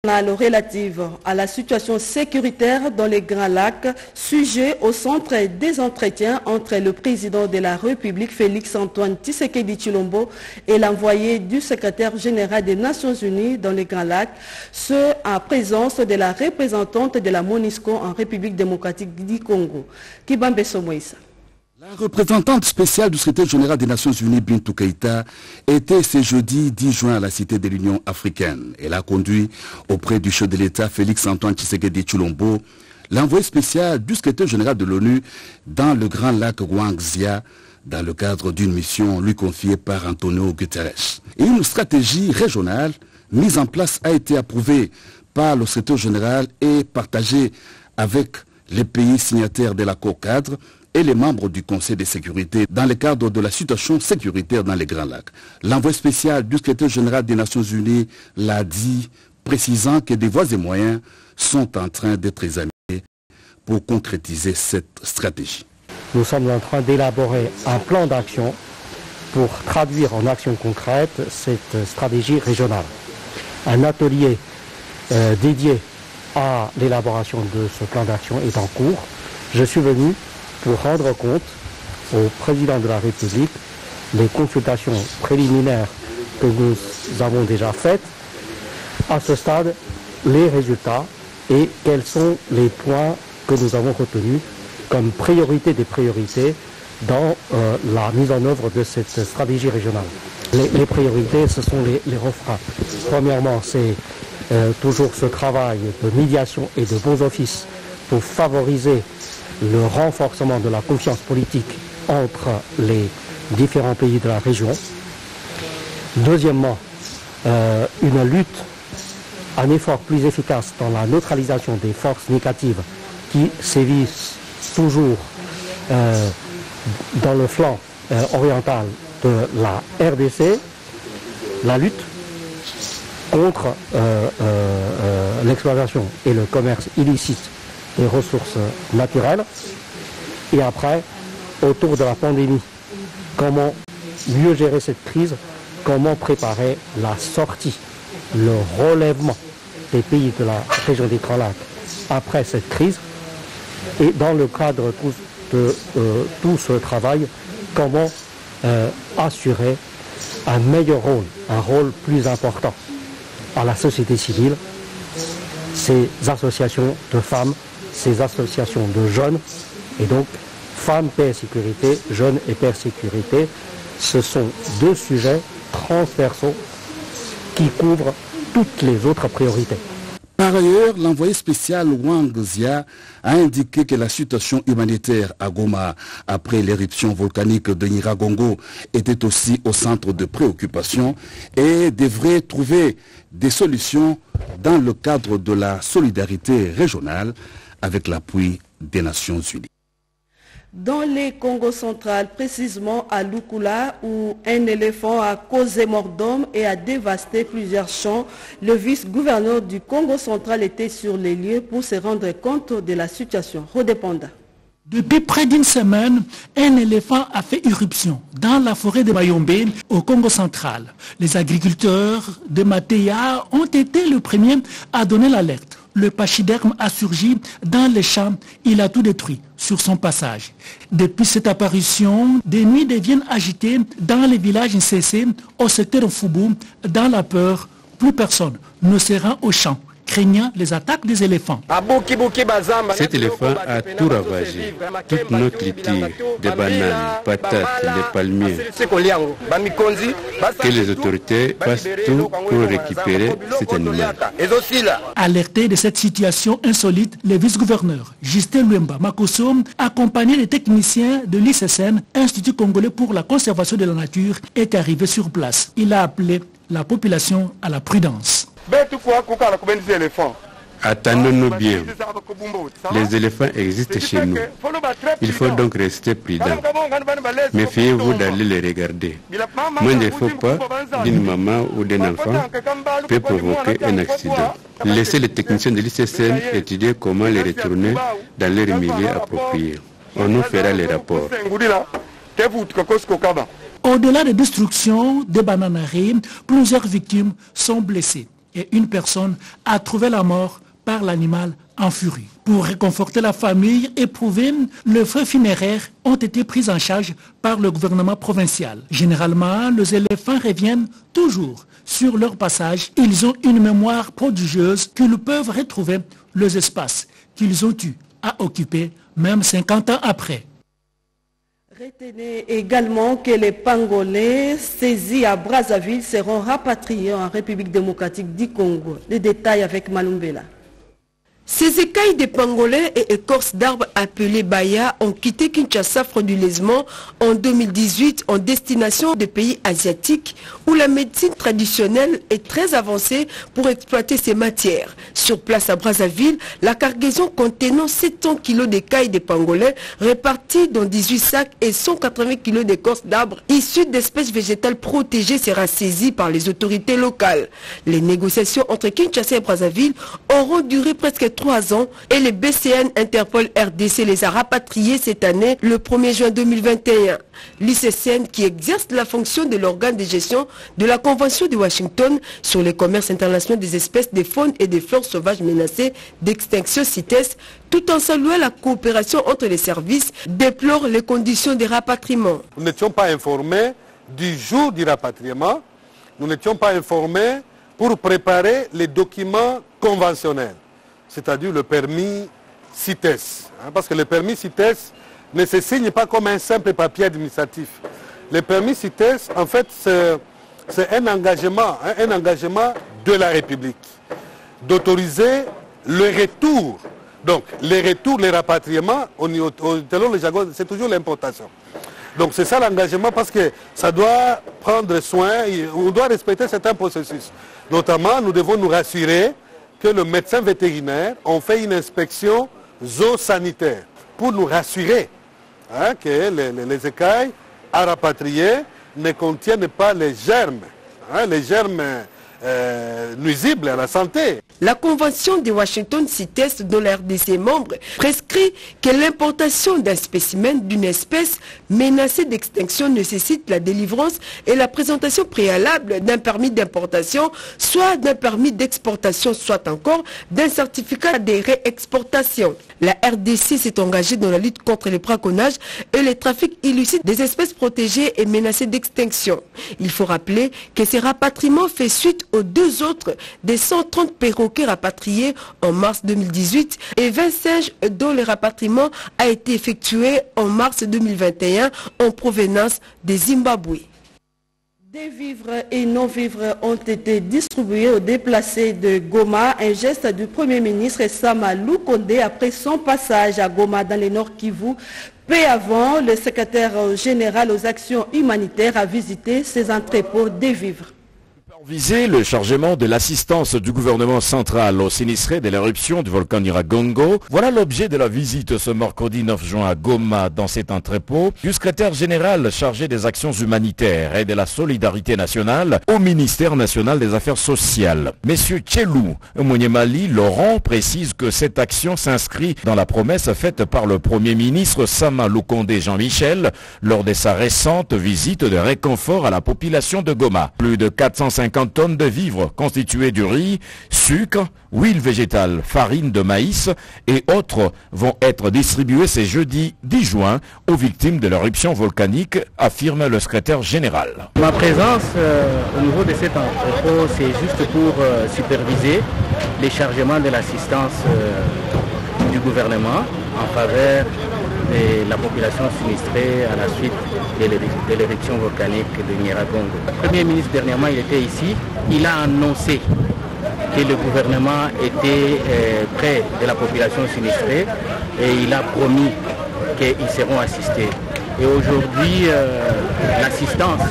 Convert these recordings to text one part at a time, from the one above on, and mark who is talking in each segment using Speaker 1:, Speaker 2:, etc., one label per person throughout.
Speaker 1: Relative à la situation sécuritaire dans les Grands Lacs, sujet au centre des entretiens entre le président de la République Félix-Antoine Tshisekedi Tshilombo et l'envoyé du secrétaire général des Nations Unies dans les Grands Lacs, ce en présence de la représentante de la MONUSCO en République démocratique du Congo, Kibambe Somoïsa.
Speaker 2: La représentante spéciale du secrétaire général des Nations Unies, Bintou Keïta, était ce jeudi 10 juin à la Cité de l'Union africaine. Elle a conduit auprès du chef de l'État Félix-Antoine Tshisekedi Tshilombo l'envoyé spécial du secrétaire général de l'ONU dans le Grand Lac Ouangzia dans le cadre d'une mission lui confiée par Antonio Guterres. Et une stratégie régionale mise en place a été approuvée par le secrétaire général et partagée avec les pays signataires de l'accord cadre et les membres du Conseil de sécurité dans le cadre de la situation sécuritaire dans les Grands Lacs. L'envoyé spécial du secrétaire général des Nations Unies l'a dit, précisant que des voies et moyens sont en train d'être examinés pour concrétiser cette stratégie.
Speaker 3: Nous sommes en train d'élaborer un plan d'action pour traduire en action concrète cette stratégie régionale. Un atelier dédié à l'élaboration de ce plan d'action est en cours. Je suis venu pour rendre compte au président de la République les consultations préliminaires que nous avons déjà faites. À ce stade, les résultats et quels sont les points que nous avons retenus comme priorité des priorités dans la mise en œuvre de cette stratégie régionale. Les priorités, ce sont les refrains. Premièrement, c'est toujours ce travail de médiation et de bons offices pour favoriser le renforcement de la confiance politique entre les différents pays de la région. Deuxièmement, une lutte, un effort plus efficace dans la neutralisation des forces négatives qui sévissent toujours dans le flanc oriental de la RDC. La lutte contre l'exploitation et le commerce illicite des ressources naturelles. Et après, autour de la pandémie, comment mieux gérer cette crise, comment préparer la sortie, le relèvement des pays de la région des Grands Lacs après cette crise. Et dans le cadre de tout ce travail, comment assurer un meilleur rôle, un rôle plus important à la société civile, ces associations de femmes, ces associations de jeunes, et donc femmes, paix et sécurité, jeunes et paix et sécurité, ce sont deux sujets transversaux qui couvrent toutes les autres priorités.
Speaker 2: Par ailleurs, l'envoyé spécial Ouangzia a indiqué que la situation humanitaire à Goma après l'éruption volcanique de Nyiragongo était aussi au centre de préoccupation et devrait trouver des solutions dans le cadre de la solidarité régionale avec l'appui des Nations Unies.
Speaker 1: Dans les Congo central, précisément à Lukula, où un éléphant a causé mort d'homme et a dévasté plusieurs champs, le vice-gouverneur du Congo central était sur les lieux pour se rendre compte de la situation. Rodépanda.
Speaker 4: Depuis près d'une semaine, un éléphant a fait irruption dans la forêt de Mayombe au Congo central. Les agriculteurs de Matéa ont été les premiers à donner l'alerte. Le pachyderme a surgi dans les champs, il a tout détruit sur son passage. Depuis cette apparition, des nuits deviennent agitées dans les villages incessés au secteur Fubu. Dans la peur, plus personne ne se rend au champ, craignant les attaques des éléphants.
Speaker 5: Cet éléphant a tout ravagé, toute notre culture, des bananes, patates, les palmiers. Que les autorités fassent tout pour récupérer cet animal.
Speaker 4: Alerté de cette situation insolite, le vice-gouverneur Justin Luemba Makoso, accompagné des techniciens de l'ICSN, Institut congolais pour la conservation de la nature, est arrivé sur place. Il a appelé la population à la prudence.
Speaker 5: Attendons-nous bien. Les éléphants existent chez nous. Il faut donc rester prudent. Méfiez-vous d'aller les regarder. Moins il ne faut pas d'une maman ou d'un enfant peut provoquer un accident. Laissez les techniciens de l'ICSN étudier comment les retourner dans leur milieu approprié. On nous fera les rapports.
Speaker 4: Au-delà des destructions des bananeries, plusieurs victimes sont blessées. et une personne a trouvé la mort par l'animal en furie. Pour réconforter la famille éprouvée, les frais funéraires ont été pris en charge par le gouvernement provincial. Généralement, les éléphants reviennent toujours sur leur passage. Ils ont une mémoire prodigieuse qu'ils peuvent retrouver les espaces qu'ils ont eu à occuper, même 50 ans après.
Speaker 1: Retenez également que les Pangolais saisis à Brazzaville seront rapatriés en République démocratique du Congo. Les détails avec Malumbela.
Speaker 6: Ces écailles de pangolais et écorces d'arbres appelés baya ont quitté Kinshasa frauduleusement en 2018 en destination des pays asiatiques où la médecine traditionnelle est très avancée pour exploiter ces matières. Sur place à Brazzaville, la cargaison contenant 700 kg d'écailles de pangolais réparties dans 18 sacs et 180 kg d'écorces d'arbres issues d'espèces végétales protégées sera saisie par les autorités locales. Les négociations entre Kinshasa et Brazzaville auront duré presque 3 ans et le BCN Interpol RDC les a rapatriés cette année le 1er juin 2021. L'ICCN, qui exerce la fonction de l'organe de gestion de la Convention de Washington sur le commerce international des espèces de faune et des fleurs sauvages menacées d'extinction CITES, tout en saluant la coopération entre les services, déplore les conditions de rapatriement.
Speaker 7: Nous n'étions pas informés du jour du rapatriement, nous n'étions pas informés pour préparer les documents conventionnels, c'est-à-dire le permis CITES. Parce que le permis CITES ne se signe pas comme un simple papier administratif. Le permis CITES, en fait, c'est un engagement de la République d'autoriser le retour. Donc, les retours, les rapatriements, selon le jargon, c'est toujours l'importation. Donc, c'est ça l'engagement parce que ça doit prendre soin, on doit respecter certains processus. Notamment, nous devons nous rassurer que le médecin vétérinaire a fait une inspection zoosanitaire pour nous rassurer que les écailles à rapatrier ne contiennent pas les germes nuisibles à la santé.
Speaker 6: La Convention de Washington CITES, dont la RDC est membre, prescrit que l'importation d'un spécimen d'une espèce menacée d'extinction nécessite la délivrance et la présentation préalable d'un permis d'importation, soit d'un permis d'exportation, soit encore d'un certificat de réexportation. La RDC s'est engagée dans la lutte contre le braconnage et le trafic illicite des espèces protégées et menacées d'extinction. Il faut rappeler que ces rapatriements fait suite aux 2 autres des 130 perroquets rapatriés en mars 2018 et 20 singes dont le rapatriement a été effectué en mars 2021 en provenance des Zimbabwe.
Speaker 1: Des vivres et non-vivres ont été distribués aux déplacés de Goma, un geste du Premier ministre Sama Lukonde après son passage à Goma dans le Nord Kivu. Peu avant, le secrétaire général aux actions humanitaires a visité ces entrepôts des vivres.
Speaker 8: Viser le chargement de l'assistance du gouvernement central aux sinistrés de l'éruption du volcan Nyiragongo. Voilà l'objet de la visite ce mercredi 9 juin à Goma dans cet entrepôt du secrétaire général chargé des actions humanitaires et de la solidarité nationale au ministère national des affaires sociales. Monsieur Tchelou Monyemali Laurent précise que cette action s'inscrit dans la promesse faite par le Premier ministre Sama Lukonde Jean-Michel lors de sa récente visite de réconfort à la population de Goma. Plus de 450 tonnes de vivres constituées du riz, sucre, huile végétale, farine de maïs et autres vont être distribuées ce jeudi 10 juin aux victimes de l'éruption volcanique, affirme le secrétaire général.
Speaker 9: Ma présence au niveau de cet entrepôt, c'est juste pour superviser les chargements de l'assistance du gouvernement en faveur de la population sinistrée à la suite de l'éruption volcanique de Nyiragongo. Le Premier ministre dernièrement, il était ici, il a annoncé que le gouvernement était près de la population sinistrée et il a promis qu'ils seront assistés. Et aujourd'hui, l'assistance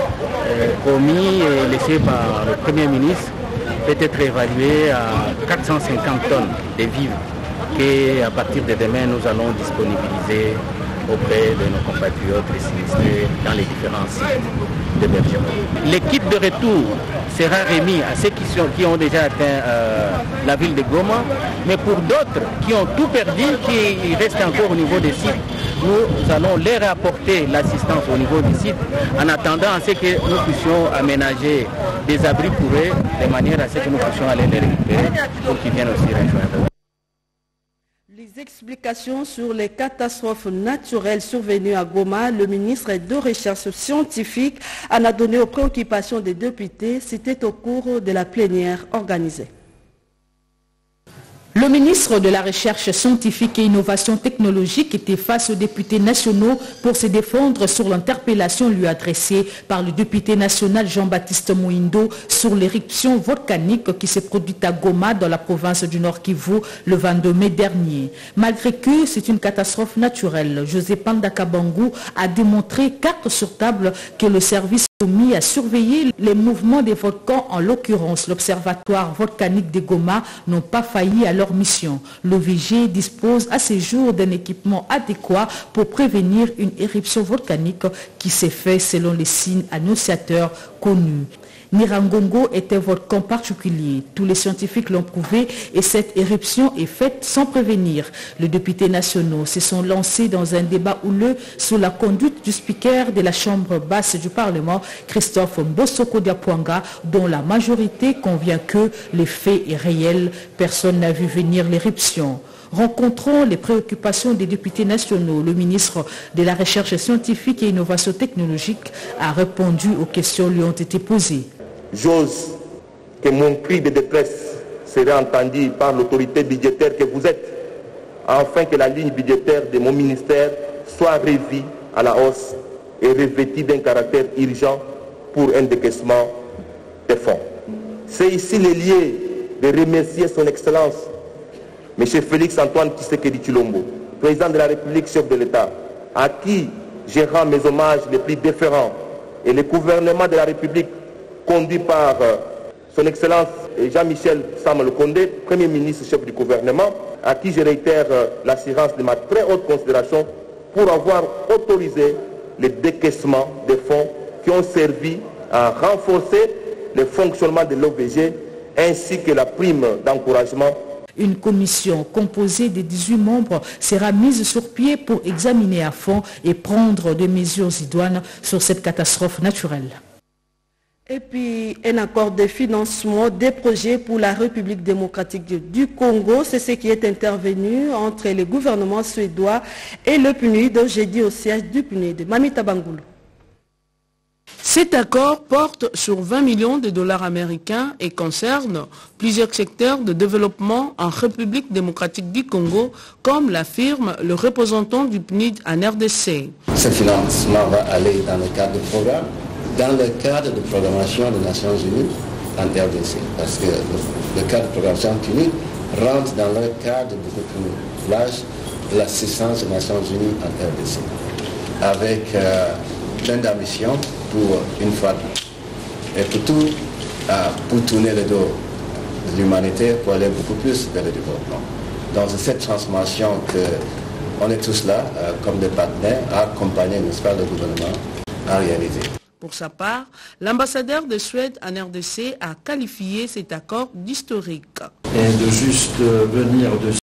Speaker 9: promise et laissée par le Premier ministre peut être évaluée à 450 tonnes de vivres qu'à partir de demain, nous allons disponibiliser auprès de nos compatriotes sinistrés dans les différents sites. d'hébergement. L'équipe de retour sera remis à ceux qui ont déjà atteint la ville de Goma, mais pour d'autres qui ont tout perdu, qui restent encore au niveau des sites, nous allons leur apporter l'assistance au niveau des sites en attendant à ce que nous puissions aménager des abris pour eux de manière à ce que nous puissions aller les récupérer pour qu'ils viennent aussi rejoindre.
Speaker 1: Les explications sur les catastrophes naturelles survenues à Goma, le ministre de Recherche scientifique en a donné aux préoccupations des députés. C'était au cours de la plénière organisée.
Speaker 10: Le ministre de la Recherche scientifique et innovation technologique était face aux députés nationaux pour se défendre sur l'interpellation lui adressée par le député national Jean-Baptiste Mouindo sur l'éruption volcanique qui s'est produite à Goma dans la province du Nord Kivu le 22 mai dernier. Malgré que c'est une catastrophe naturelle, José Panda Kabangu a démontré carte sur table que le service mis à surveiller les mouvements des volcans, en l'occurrence l'Observatoire volcanique de Goma, n'ont pas failli à leur mission. L'OVG dispose à ce jour d'un équipement adéquat pour prévenir une éruption volcanique qui s'est faite selon les signes annonciateurs connus. Nirangongo est un volcan particulier. Tous les scientifiques l'ont prouvé et cette éruption est faite sans prévenir. Les députés nationaux se sont lancés dans un débat houleux sous la conduite du speaker de la Chambre basse du Parlement, Christophe Mbosoko Diapwanga, dont la majorité convient que les faits est réel. Personne n'a vu venir l'éruption. Rencontrons les préoccupations des députés nationaux. Le ministre de la Recherche scientifique et innovation technologique a répondu aux questions lui ont été posées.
Speaker 11: J'ose que mon cri de détresse sera entendu par l'autorité budgétaire que vous êtes, afin que la ligne budgétaire de mon ministère soit revue à la hausse et revêtue d'un caractère urgent pour un décaissement des fonds. C'est ici le lieu de remercier son Excellence, M. Félix Antoine Tshisekedi Tshilombo, président de la République, chef de l'État, à qui je rends mes hommages les plus déférents, et le gouvernement de la République, conduit par son Excellence Jean-Michel Sama Condé, Premier ministre, chef du gouvernement, à qui je réitère l'assurance de ma très haute considération pour avoir autorisé le décaissement des fonds qui ont servi à renforcer le fonctionnement de l'OVG ainsi que la prime d'encouragement.
Speaker 10: Une commission composée de 18 membres sera mise sur pied pour examiner à fond et prendre des mesures idoines sur cette catastrophe naturelle.
Speaker 1: Et puis, un accord de financement des projets pour la République démocratique du Congo, c'est ce qui est intervenu entre le gouvernement suédois et le PNUD jeudi au siège du PNUD. Mamita Bangoulou.
Speaker 6: Cet accord porte sur 20 millions de dollars américains et concerne plusieurs secteurs de développement en République démocratique du Congo, comme l'affirme le représentant du PNUD en RDC.
Speaker 12: Ce financement va aller dans le cadre du programme, dans le cadre de programmation des Nations Unies en RDC, parce que le cadre de programmation PNUD rentre dans le cadre beaucoup plus large de l'assistance des Nations Unies en RDC, avec plein d'ambitions pour une fois et pour tout, pour tourner le dos de l'humanité, pour aller beaucoup plus vers le développement. Donc c'est cette transformation qu'on est tous là, comme des partenaires, à accompagner, n'est-ce pas, le gouvernement à réaliser.
Speaker 6: Pour sa part, l'ambassadeur de Suède en RDC a qualifié cet accord d'historique.
Speaker 13: Et de juste venir de